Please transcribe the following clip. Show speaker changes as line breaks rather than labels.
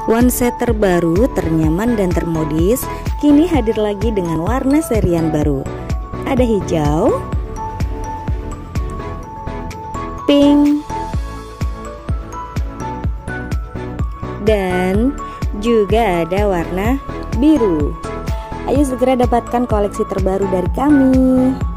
One set terbaru, ternyaman dan termodis, kini hadir lagi dengan warna serian baru. Ada hijau, pink, dan juga ada warna biru. Ayo segera dapatkan koleksi terbaru dari kami.